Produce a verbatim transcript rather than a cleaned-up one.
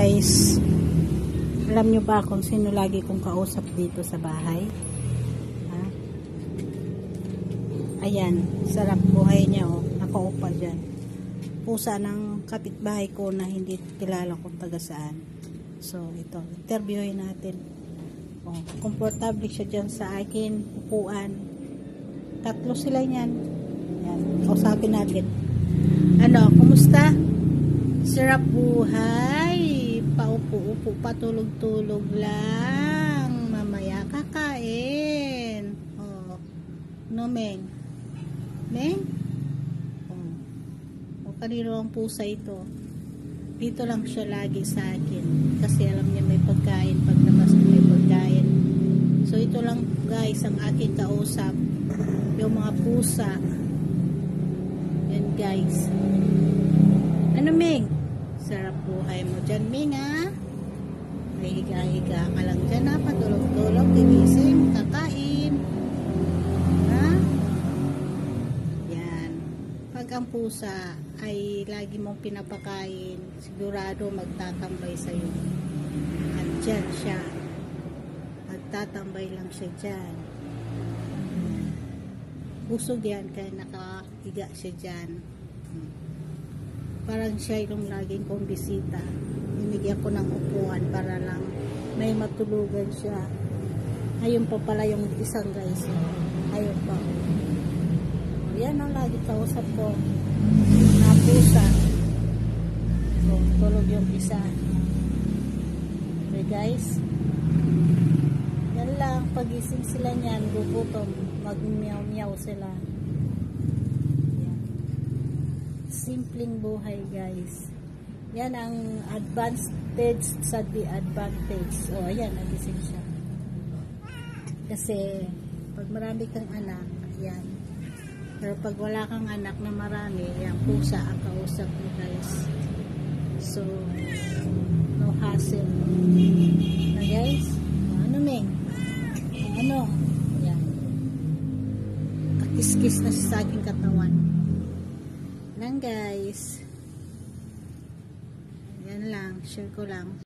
guys, alam nyo ba kung sino lagi kong kausap dito sa bahay? Ha? Ayan, sarap buhay niya, oh. Nakaupa dyan. Pusa ng kapitbahay ko na hindi kilala kung taga saan. So ito, interviewin natin. Oh, komportable siya dyan sa akin upuan. Tatlo sila niyan. Yan, kausapin natin. Ano, kumusta? Sarap buhay. Paupo-upo, patulog-tulog lang. Mamaya kakain. Oh. No, Meng? Meng? Oh. O, kanino ang pusa ito? Dito lang siya lagi sa akin. Kasi alam niya may pagkain. Pag labas may pagkain. So, ito lang guys ang aking kausap. Yung mga pusa. Yan guys. Ano, Meng? Sarap buhay mo dyan, Meng, ha? May higa-higa ka lang dyan, ha? Patulog-tulog, gigising, kakain. Ha? Yan. Pag ang pusa ay lagi mong pinapakain, sigurado magtatambay sa'yo. Andyan siya. Magtatambay lang siya dyan. Busog yan, kaya nakahiga siya dyan. Parang siya yung laging kong bisita. Binigyan ko ng upuan para lang may matulugan siya. Ayun pa pala yung isang guys. Ayun pa. Yan ang lagi kausap ko. Na pusa. So, tulog yung isa. Okay guys. Yan lang. Pagising sila niyan, gugutom. Mag-meow-meow sila. Simpleng buhay guys. Yan ang advantage sa the advantage. O ayan, nagising siya. Kasi pag marami kang anak, yan. Pero pag wala kang anak na marami, yan, pusa ang kausap mo guys. So no hassle. Na guys, ano, Meng? Ano? Yan. Kakis-kis na sa aking katawan lang guys. Yan lang, share ko lang.